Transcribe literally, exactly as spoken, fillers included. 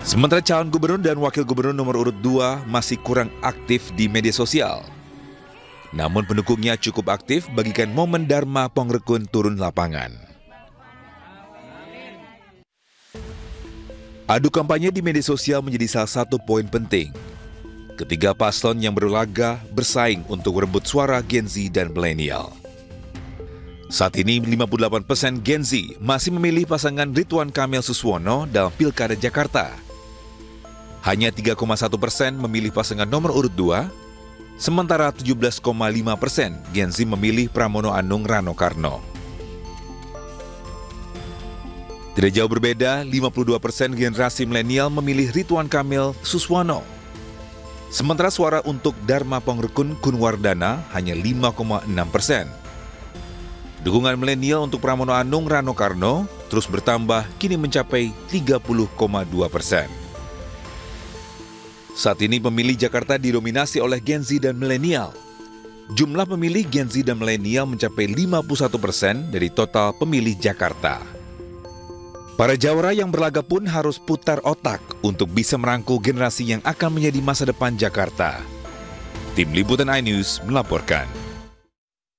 Sementara calon gubernur dan wakil gubernur nomor urut dua masih kurang aktif di media sosial. Namun pendukungnya cukup aktif bagikan momen Dharma Pongrekun turun lapangan. Adu kampanye di media sosial menjadi salah satu poin penting. Ketiga paslon yang berlaga bersaing untuk merebut suara Gen Z dan milenial. Saat ini lima puluh delapan persen Gen Z masih memilih pasangan Ridwan Kamil Suswono dalam Pilkada Jakarta. Hanya tiga koma satu persen memilih pasangan nomor urut dua, sementara tujuh belas koma lima persen Gen Z memilih Pramono Anung Rano Karno. Tidak jauh berbeda, lima puluh dua persen generasi milenial memilih Ridwan Kamil Suswono. Sementara suara untuk Dharma Pongrekun Kunwardana hanya lima koma enam persen. Dukungan milenial untuk Pramono Anung Rano Karno terus bertambah kini mencapai tiga puluh koma dua persen. Saat ini pemilih Jakarta didominasi oleh Gen Z dan milenial. Jumlah pemilih Gen Z dan milenial mencapai lima puluh satu persen dari total pemilih Jakarta. Para jawara yang berlaga pun harus putar otak untuk bisa merangkul generasi yang akan menjadi masa depan Jakarta. Tim Liputan iNews melaporkan.